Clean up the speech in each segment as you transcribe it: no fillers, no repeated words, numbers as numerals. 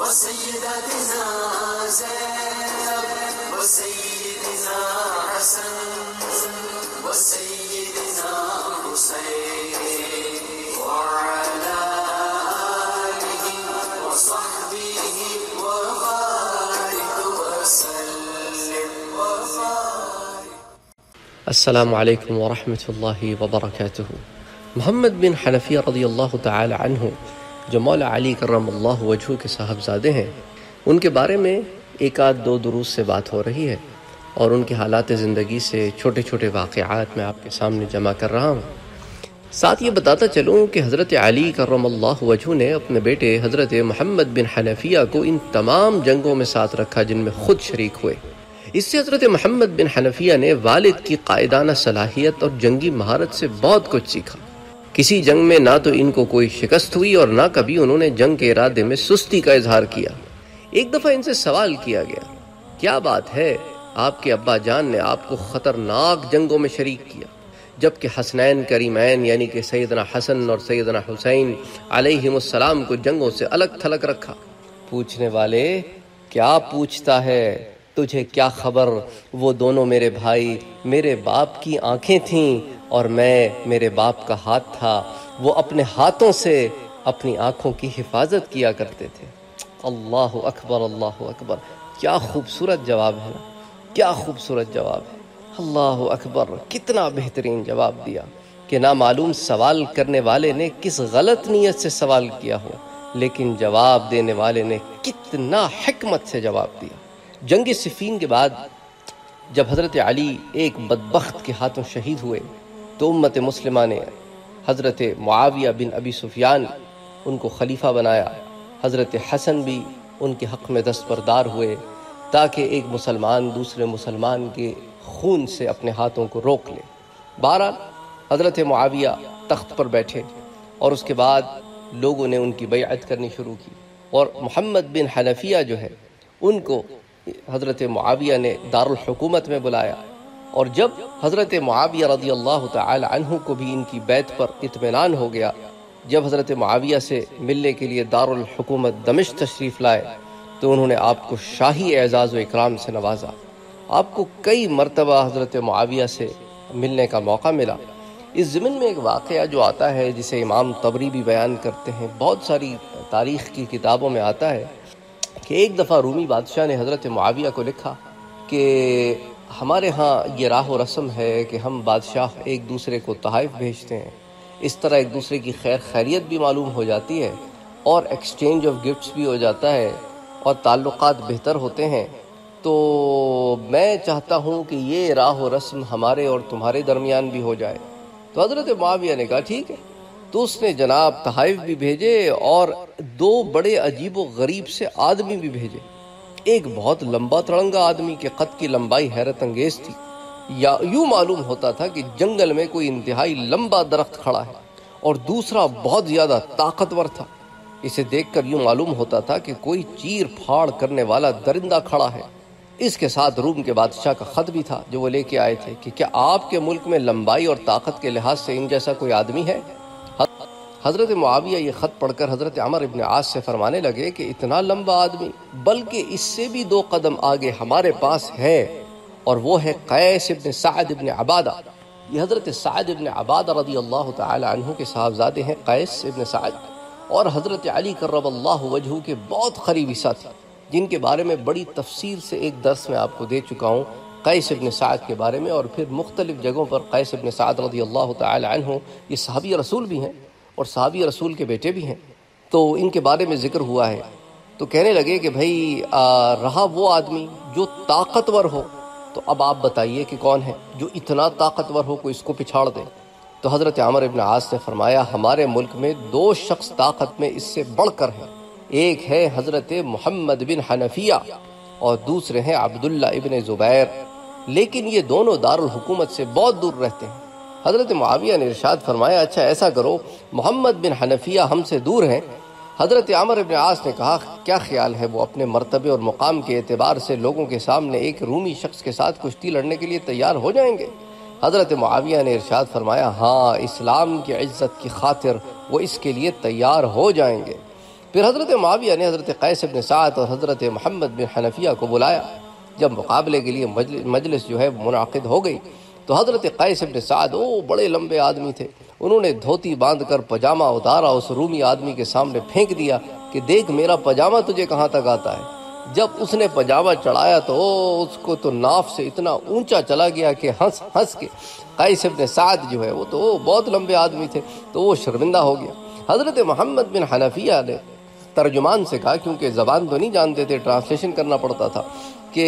وسيدتنا زينب وسيدنا حسن وسيدنا حسين وعلى آله وصحبه وبارك وسلم وبارك. السلام علیکم ورحمۃ اللہ وبرکاتہ. محمد بن حنفیہ رضی اللہ تعالی عنہ جو مولا علی کرم اللہ وجہہ کے صاحبزادے ہیں، ان کے بارے میں ایک آدھ دو دروس سے بات ہو رہی ہے، اور ان کے حالات زندگی سے چھوٹے چھوٹے واقعات میں آپ کے سامنے جمع کر رہا ہوں. ساتھ یہ بتاتا چلوں کہ حضرت علی کرم اللہ وجہہ نے اپنے بیٹے حضرت محمد بن حنفیہ کو ان تمام جنگوں میں ساتھ رکھا جن میں خود شریک ہوئے. اس سے حضرت محمد بن حنفیہ نے والد کی قائدانہ صلاحیت اور جنگی مہارت سے بہت کچھ سیکھا. کسی جنگ میں نہ تو ان کو کوئی شکست ہوئی اور نہ کبھی انہوں نے جنگ کے ارادے میں سستی کا اظہار کیا. ایک دفعہ ان سے سوال کیا گیا، کیا بات ہے آپ کے ابا جان نے آپ کو خطرناک جنگوں میں شریک کیا، جبکہ حسنین کریمین یعنی کہ سیدنا حسن اور سیدنا حسین علیہم السلام کو جنگوں سے الگ تھلگ رکھا؟ پوچھنے والے، کیا پوچھتا ہے، تجھے کیا خبر، وہ دونوں میرے بھائی میرے باپ کی آنکھیں تھیں اور میں میرے باپ کا ہاتھ تھا. وہ اپنے ہاتھوں سے اپنی آنکھوں کی حفاظت کیا کرتے تھے. اللہ اکبر، اللہ اکبر. کیا خوبصورت جواب ہے نا، کیا خوبصورت جواب ہے. اللہ اکبر، کتنا بہترین جواب دیا کہ نامعلوم سوال کرنے والے نے کس غلط نیت سے سوال کیا ہو، لیکن جواب دینے والے نے کتنا حکمت سے جواب دیا. جنگ صفین کے بعد جب حضرت علی ایک بدبخت کے ہاتھوں شہید ہوئے تو امت مسلمہ نے حضرت معاویہ بن ابی سفیان ان کو خلیفہ بنایا. حضرت حسن بھی ان کے حق میں دستبردار ہوئے تاکہ ایک مسلمان دوسرے مسلمان کے خون سے اپنے ہاتھوں کو روک لے. بہرحال حضرت معاویہ تخت پر بیٹھے اور اس کے بعد لوگوں نے ان کی بیعت کرنی شروع کی، اور محمد بن حنفیہ جو ہے ان کو حضرت معاویہ نے دارالحکومت میں بلایا. اور جب حضرت معاویہ رضی اللہ تعالی عنہ کو بھی ان کی بیعت پر اطمینان ہو گیا، جب حضرت معاویہ سے ملنے کے لیے دارالحکومت دمشق تشریف لائے تو انہوں نے آپ کو شاہی اعزاز و اکرام سے نوازا. آپ کو کئی مرتبہ حضرت معاویہ سے ملنے کا موقع ملا. اس ضمن میں ایک واقعہ جو آتا ہے جسے امام طبری بھی بیان کرتے ہیں، بہت ساری تاریخ کی کتابوں میں آتا ہے کہ ایک دفعہ رومی بادشاہ نے حضرت معاویہ کو لکھا کہ ہمارے ہاں یہ راہ و رسم ہے کہ ہم بادشاہ ایک دوسرے کو تحائف بھیجتے ہیں، اس طرح ایک دوسرے کی خیر خیریت بھی معلوم ہو جاتی ہے اور ایکسچینج آف گفٹس بھی ہو جاتا ہے اور تعلقات بہتر ہوتے ہیں. تو میں چاہتا ہوں کہ یہ راہ و رسم ہمارے اور تمہارے درمیان بھی ہو جائے. تو حضرت معاویہ نے کہا ٹھیک ہے. تو اس نے جناب تحائف بھی بھیجے اور دو بڑے عجیب و غریب سے آدمی بھی بھیجے. ایک بہت لمبا تڑنگا آدمی کے قد کی لمبائی حیرت انگیز تھی، یا یوں معلوم ہوتا تھا کہ جنگل میں کوئی انتہائی لمبا درخت کھڑا ہے، اور دوسرا بہت زیادہ طاقتور تھا. اسے دیکھ کر یوں معلوم ہوتا تھا کہ کوئی چیر پھاڑ کرنے والا درندہ کھڑا ہے. اس کے ساتھ روم کے بادشاہ کا خط بھی تھا جو وہ لے کے آئے تھے کہ کیا آپ کے ملک میں لمبائی اور طاقت کے لحاظ سے ان جیسا کوئی آدمی ہے؟ حضرت معاویہ یہ خط پڑھ کر حضرت عمر ابن عاص سے فرمانے لگے کہ اتنا لمبا آدمی، بلکہ اس سے بھی 2 قدم آگے ہمارے پاس ہے، اور وہ ہے قیس ابن سعد ابن عبادہ. یہ حضرت سعد ابن عبادہ رضی اللہ تعالی عنہ کے صاحبزادے ہیں، قیس ابن سعد، اور حضرت علی کرم اللہ وجہہ کے بہت قریبی ساتھی، جن کے بارے میں بڑی تفصیل سے ایک درس میں آپ کو دے چکا ہوں قیس ابن سعد کے بارے میں. اور پھر مختلف جگہوں پر قیس ابن سعد رضی اللہ تعالی عنہ یہ صحابی رسول بھی ہیں اور صحابی رسول کے بیٹے بھی ہیں، تو ان کے بارے میں ذکر ہوا ہے. تو کہنے لگے کہ بھئی رہا وہ آدمی جو طاقتور ہو، تو اب آپ بتائیے کہ کون ہے جو اتنا طاقتور ہو کوئی اس کو پچھاڑ دے؟ تو حضرت عمر ابن عاص نے فرمایا ہمارے ملک میں 2 شخص طاقت میں اس سے بڑھ کر ہیں. ایک ہے حضرت محمد بن حنفیہ اور دوسرے ہیں عبداللہ ابن زبیر، لیکن یہ دونوں دارالحکومت سے بہت دور رہتے ہیں. حضرت معاویہ نے ارشاد فرمایا اچھا ایسا کرو، محمد بن حنفیہ ہم سے دور ہیں. حضرت عمر ابن عاص نے کہا کیا خیال ہے وہ اپنے مرتبے اور مقام کے اعتبار سے لوگوں کے سامنے ایک رومی شخص کے ساتھ کشتی لڑنے کے لیے تیار ہو جائیں گے؟ حضرت معاویہ نے ارشاد فرمایا ہاں، اسلام کی عزت کی خاطر وہ اس کے لیے تیار ہو جائیں گے. پھر حضرت معاویہ نے حضرت قیس بن سعد اور حضرت محمد بن حنفیہ کو بلایا۔ جب مقابلے کے لیے مجلس جو ہے منعقد ہو گئی تو حضرت قیس بن سعد بڑے لمبے آدمی تھے، انہوں نے دھوتی باندھ کر پاجامہ اتارا، اس رومی آدمی کے سامنے پھینک دیا کہ دیکھ میرا پاجامہ تجھے کہاں تک آتا ہے۔ جب اس نے پاجامہ چڑھایا تو اس کو تو ناف سے اتنا اونچا چلا گیا کہ ہنس ہنس کے قیس بن سعد جو ہے وہ تو بہت لمبے آدمی تھے تو وہ شرمندہ ہو گیا۔ حضرت محمد بن حنفیہ نے ترجمان سے کہا، کیونکہ زبان تو نہیں جانتے تھے، ٹرانسلیشن کرنا پڑتا تھا، کہ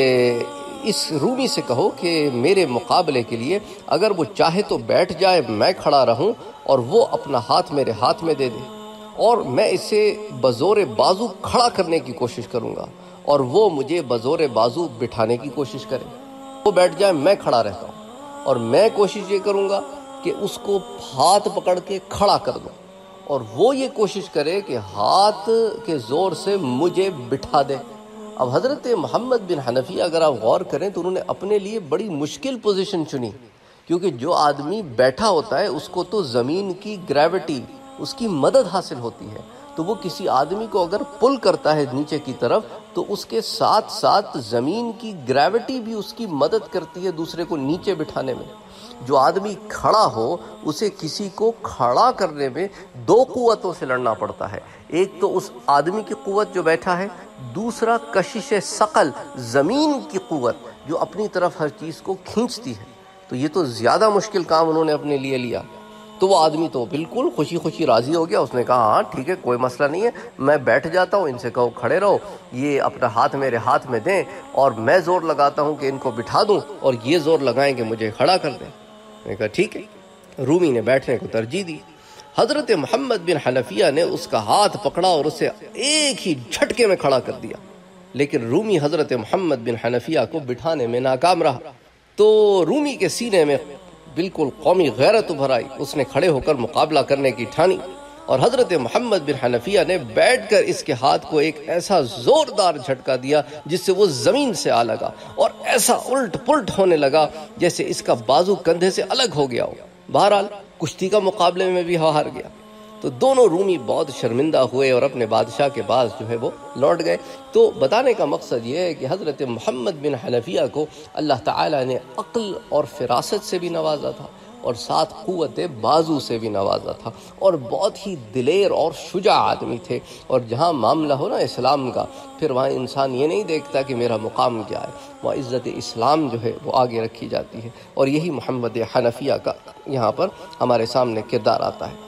اس رومی سے کہو کہ میرے مقابلے کے لیے اگر وہ چاہے تو بیٹھ جائے، میں کھڑا رہوں اور وہ اپنا ہاتھ میرے ہاتھ میں دے دے، اور میں اسے بزور بازو کھڑا کرنے کی کوشش کروں گا اور وہ مجھے بزور بازو بٹھانے کی کوشش کرے۔ وہ بیٹھ جائے، میں کھڑا رہتا ہوں، اور میں کوشش یہ کروں گا کہ اس کو ہاتھ پکڑ کے کھڑا کر دوں، اور وہ یہ کوشش کرے کہ ہاتھ کے زور سے مجھے بٹھا دے۔ اب حضرت محمد بن حنفیہ اگر آپ غور کریں تو انہوں نے اپنے لیے بڑی مشکل پوزیشن چنی، کیونکہ جو آدمی بیٹھا ہوتا ہے اس کو تو زمین کی گریوٹی، اس کی مدد حاصل ہوتی ہے، تو وہ کسی آدمی کو اگر پل کرتا ہے نیچے کی طرف تو اس کے ساتھ ساتھ زمین کی گریوٹی بھی اس کی مدد کرتی ہے دوسرے کو نیچے بٹھانے میں۔ جو آدمی کھڑا ہو اسے کسی کو کھڑا کرنے میں دو قوتوں سے لڑنا پڑتا ہے، ایک تو اس آدمی کی قوت جو بیٹھا ہے، دوسرا کشش ثقل، زمین کی قوت جو اپنی طرف ہر چیز کو کھینچتی ہے۔ تو یہ تو زیادہ مشکل کام انہوں نے اپنے لیے لیا۔ تو وہ آدمی تو بالکل خوشی خوشی راضی ہو گیا، اس نے کہا ہاں ٹھیک ہے، کوئی مسئلہ نہیں ہے، میں بیٹھ جاتا ہوں، ان سے کہو کھڑے رہو، یہ اپنا ہاتھ میرے ہاتھ میں دیں اور میں زور لگاتا ہوں کہ ان کو بٹھا دوں اور یہ زور لگائیں کہ مجھے کھڑا کر دیں۔ میں نے کہا ٹھیک ہے۔ رومی نے بیٹھنے کو ترجیح دی۔ حضرت محمد بن حنفیہ نے اس کا ہاتھ پکڑا اور اسے ایک ہی جھٹکے میں کھڑا کر دیا، لیکن رومی حضرت محمد بن حنفیہ کو بٹھانے میں ناکام رہا۔ تو رومی کے سینے میں بالکل قومی غیرت ابھر آئی، اس نے کھڑے ہو کر مقابلہ کرنے کی ٹھانی، اور حضرت محمد بن حنفیہ نے بیٹھ کر اس کے ہاتھ کو ایک ایسا زوردار جھٹکا دیا جس سے وہ زمین سے آ لگا اور ایسا الٹ پلٹ ہونے لگا جیسے اس کا بازو کندھے سے الگ ہو گیا ہو۔ بہرحال کشتی کا مقابلے میں بھی ہار گیا۔ تو دونوں رومی بہت شرمندہ ہوئے اور اپنے بادشاہ کے پاس جو ہے وہ لوٹ گئے۔ تو بتانے کا مقصد یہ ہے کہ حضرت محمد بن حنفیہ کو اللہ تعالیٰ نے عقل اور فراست سے بھی نوازا تھا اور ساتھ قوت بازو سے بھی نوازا تھا، اور بہت ہی دلیر اور شجاع آدمی تھے۔ اور جہاں معاملہ ہو نا اسلام کا، پھر وہاں انسان یہ نہیں دیکھتا کہ میرا مقام کیا ہے، وہاں عزت اسلام جو ہے وہ آگے رکھی جاتی ہے، اور یہی محمد حنفیہ کا یہاں پر ہمارے سامنے کردار آتا ہے۔